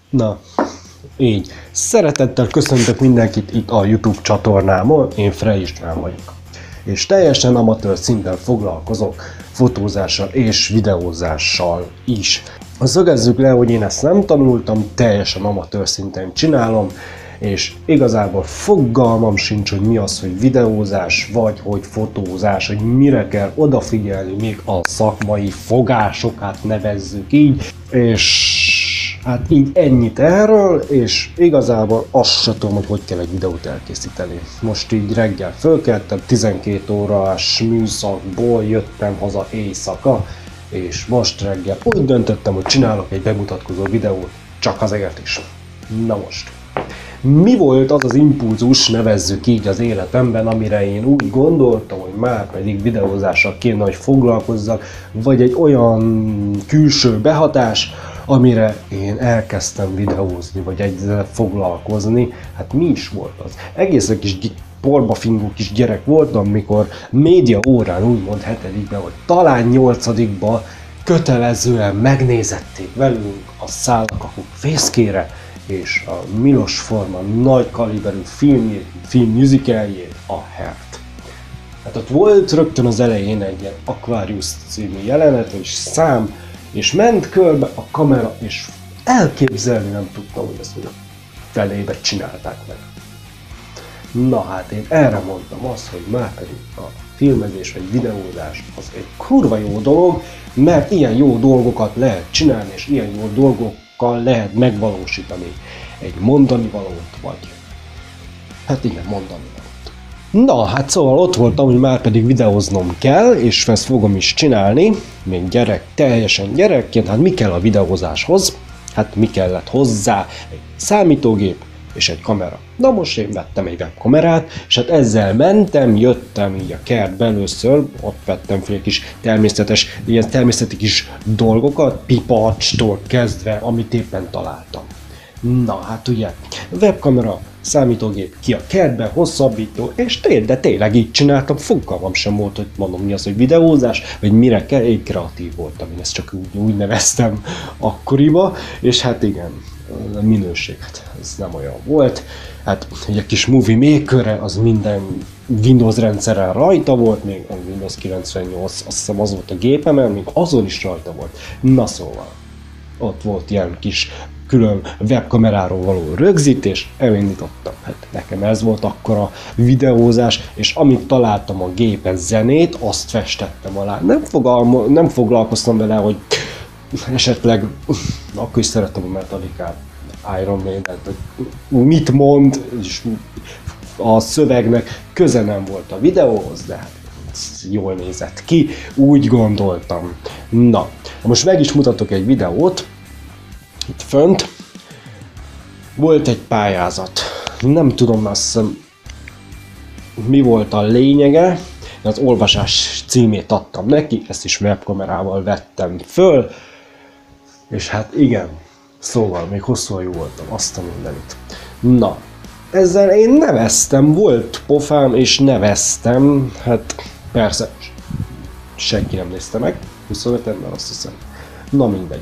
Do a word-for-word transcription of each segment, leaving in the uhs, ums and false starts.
Na, így. Szeretettel köszöntök mindenkit itt a YouTube csatornámon, én Frey István vagyok. És teljesen amatőr szinten foglalkozok fotózással és videózással is. Szögezzük le, hogy én ezt nem tanultam, teljesen amatőr szinten csinálom, és igazából fogalmam sincs, hogy mi az, hogy videózás, vagy hogy fotózás, hogy mire kell odafigyelni, még a szakmai fogásokat nevezzük így, és hát így ennyit erről, és igazából azt sem tudom, hogy hogy kell egy videót elkészíteni. Most így reggel fölkeltem, tizenkét órás műszakból jöttem haza éjszaka, és most reggel úgy döntöttem, hogy csinálok egy bemutatkozó videót, csak azért is. Na most. Mi volt az az impulzus, nevezzük így az életemben, amire én úgy gondoltam, hogy már pedig videózással kéne, hogy foglalkozzak, vagy egy olyan külső behatás, amire én elkezdtem videózni, vagy ezzel foglalkozni. Hát mi is volt az? Egészen kis porbafingó kis gyerek voltam, mikor média órán úgymond hetedikben, vagy talán nyolcadikban kötelezően megnézették velünk a Szállakakuk fészkére, és a Milos Forman nagy kaliberű filmjét, film musicaljét, a Hert. Hát ott volt rögtön az elején egy ilyen Aquarius című jelenet, és szám, és ment körbe a kamera, és elképzelni nem tudtam, hogy ezt a felébe csinálták meg. Na hát én erre mondtam azt, hogy már pedig a filmezés vagy videózás az egy kurva jó dolog, mert ilyen jó dolgokat lehet csinálni, és ilyen jó dolgokkal lehet megvalósítani egy mondani valót, vagy hát igen, mondani valót. Na hát szóval ott voltam, hogy már pedig videóznom kell, és ezt fogom is csinálni, még gyerek, teljesen gyerekként. Hát mi kell a videózáshoz? Hát mi kellett hozzá? Egy számítógép és egy kamera. Na most én vettem egy webkamerát, és hát ezzel mentem, jöttem így a kertbe először, ott vettem fel egy kis természetes, ilyen természeti kis dolgokat, pipacstól kezdve, amit éppen találtam. Na hát ugye, webkamera, számítógép, ki a kertbe, hosszabbító, és tény, de tényleg így csináltam, fogalmam sem volt, hogy mondom mi az, hogy videózás, vagy mire kell, én kreatív voltam, én ezt csak úgy, úgy neveztem akkoriban, és hát igen, a minőség, hát ez nem olyan volt. Hát egy kis Movie Maker-re az minden Windows rendszeren rajta volt, még a Windows kilencvennyolc, azt hiszem az volt a gépemen, még azon is rajta volt. Na szóval, ott volt ilyen kis külön webkameráról való rögzítés, elindítottam. Hát nekem ez volt akkor a videózás, és amit találtam a gépen zenét, azt festettem alá. Nem, fogalma, nem foglalkoztam vele, hogy esetleg, akkor is szerettem a Metallicát, Iron Maiden, mit mond, és a szövegnek köze nem volt a videóhoz, de hát jól nézett ki, úgy gondoltam. Na, most meg is mutatok egy videót, itt fönt. Volt egy pályázat, nem tudom, azt hiszem, mi volt a lényege, az olvasás címét adtam neki, ezt is webkamerával vettem föl, és hát igen, szóval még hosszúan jó voltam, azt a mindenit. Na, ezzel én neveztem, volt pofám, és neveztem, hát persze, senki nem nézte meg, huszonöt ember, azt hiszem. Na mindegy.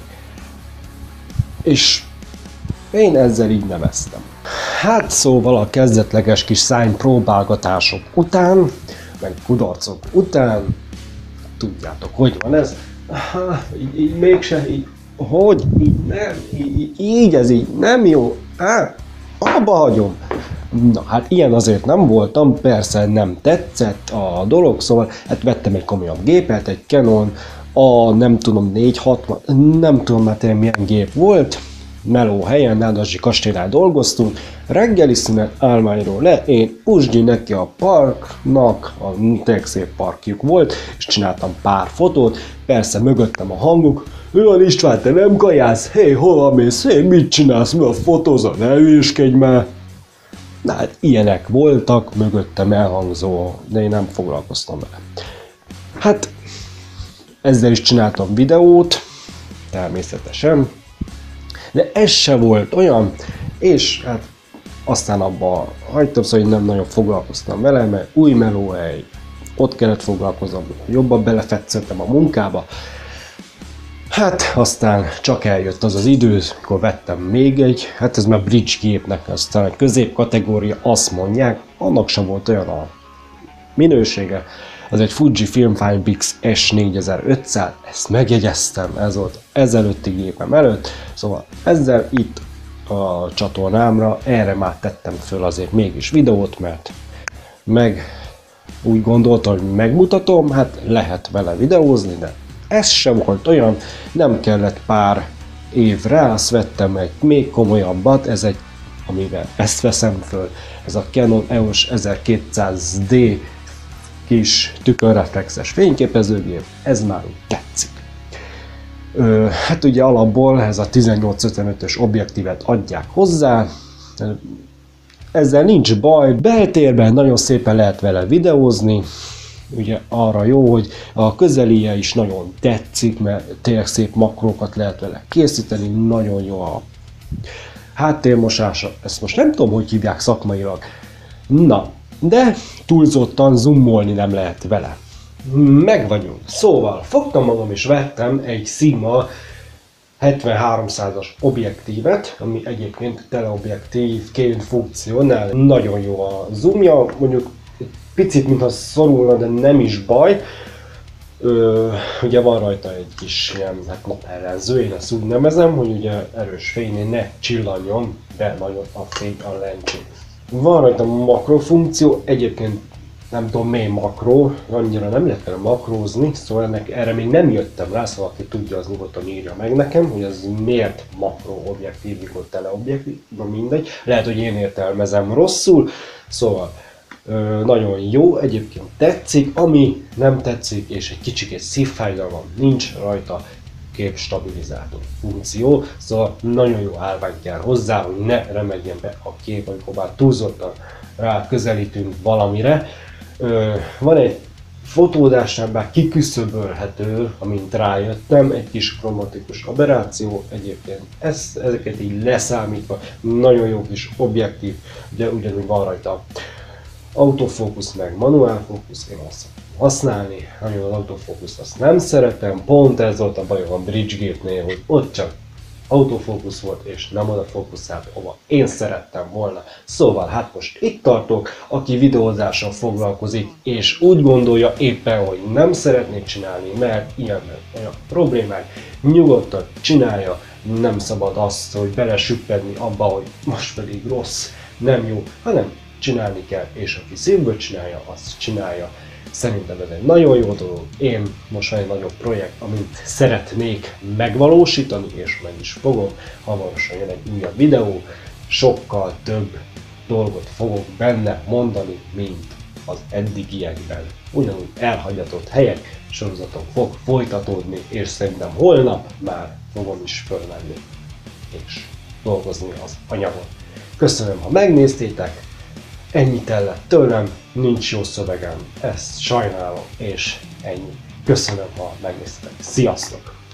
És én ezzel így neveztem. Hát szóval a kezdetleges kis szánypróbálgatások után, meg kudarcok után, tudjátok, hogy van ez? Aha, így, így mégse, így, hogy? Így nem, így, így ez így nem jó. Á, abba hagyom. Na hát ilyen azért nem voltam, persze nem tetszett a dolog, szóval hát vettem egy komolyabb gépet, egy Canon, a nem tudom négyszázhatvan, nem tudom már tényleg milyen gép volt, meló helyen, Nádasdi kastélynál dolgoztunk, reggeli szünet állmányról le, én usgyi neki a parknak, a tényleg szép parkjuk volt, és csináltam pár fotót, persze mögöttem a hanguk, mi van István, te nem kajálsz? Hé, hova mész? Hé, mit csinálsz? Mi a fotózol? Ne hülyéskedj már! Na hát ilyenek voltak, mögöttem elhangzó, de én nem foglalkoztam vele. Hát ezzel is csináltam videót, természetesen, de ez se volt olyan, és hát aztán abba hagytam, szóval nem nagyon foglalkoztam vele, mert új melóhely, ott kellett foglalkoznom, jobban belefetszettem a munkába. Hát aztán csak eljött az az idő, akkor vettem még egy, hát ez már bridge gépnek, aztán a középkategória, azt mondják, annak sem volt olyan a minősége. Az egy Fuji Filmfine-Bix S négyezer-ötszáz, ezt megjegyeztem, ez volt ezelőtti gépem előtt, szóval ezzel itt a csatornámra, erre már tettem föl azért mégis videót, mert meg úgy gondoltam, hogy megmutatom, hát lehet vele videózni, de ez sem volt olyan, nem kellett pár év rá, azt vettem egy még komolyabbat, ez egy, amivel ezt veszem föl, ez a Canon E O S ezerkétszáz D kis tükörreflexes fényképezőgép, ez már úgy tetszik. Ö, hát ugye alapból ez a tizennyolc ötvenötös objektívet adják hozzá, ezzel nincs baj, beltérben nagyon szépen lehet vele videózni, ugye arra jó, hogy a közelije is nagyon tetszik, mert tényleg szép makrókat lehet vele készíteni, nagyon jó a háttérmosása, ezt most nem tudom, hogy hívják szakmailag. Na, de túlzottan zoomolni nem lehet vele. Meg vagyunk. Szóval fogtam magam és vettem egy Sigma hetven-háromszázas objektívet, ami egyébként teleobjektívként funkcionál. Nagyon jó a zoomja, mondjuk picit mintha szorulna, de nem is baj. Ö, ugye van rajta egy kis ilyen hát napellenző, én ezt úgy nevezem, hogy ugye erős fénynél ne csillanjon be nagyon a fény a lencsén. Van rajta makrofunkció, egyébként nem tudom mely makró, annyira nem lehet vele makrózni, szóval ennek, erre még nem jöttem rá, szóval aki tudja, az nyugodtan írja meg nekem, hogy ez miért makró objektív, mikor teleobjektív, na mindegy, lehet, hogy én értelmezem rosszul, szóval ö, nagyon jó, egyébként tetszik, ami nem tetszik, és egy kicsikét szívfájdalom, nincs rajta képstabilizátor funkció, szóval nagyon jó állvány kell hozzá, hogy ne remegjen be a kép, amikor már túlzottan rá közelítünk valamire. Ö, van egy fotódásnál bár kiküszöbölhető, amint rájöttem, egy kis kromatikus aberráció, egyébként ezt, ezeket így leszámítva, nagyon jó kis objektív, ugye ugyanúgy van rajta autofókusz meg manuál fókusz, én azt használni, nagyon az autofókuszt azt nem szeretem, pont ez volt a bajom a bridge gépnél, hogy ott csak autofókusz volt és nem oda fókuszált, ahova én szerettem volna. Szóval hát most itt tartok, aki videózással foglalkozik és úgy gondolja éppen, hogy nem szeretnék csinálni, mert ilyen olyan problémák, nyugodtan csinálja, nem szabad azt, hogy belesüppedni abba, hogy most pedig rossz, nem jó, hanem csinálni kell, és aki szívből csinálja, azt csinálja. Szerintem ez egy nagyon jó dolog. Én most van egy nagyobb projekt, amit szeretnék megvalósítani, és meg is fogom. Hamarosan jön egy újabb videó, sokkal több dolgot fogok benne mondani, mint az eddigiekben. Ugyanúgy elhagyatott helyek, sorozatok fog folytatódni, és szerintem holnap már fogom is fölmenni és dolgozni az anyagon. Köszönöm, ha megnéztétek! Ennyit el lett tőlem, nincs jó szövegem, ezt sajnálom, és ennyi. Köszönöm, ha megnéztetek. Sziasztok!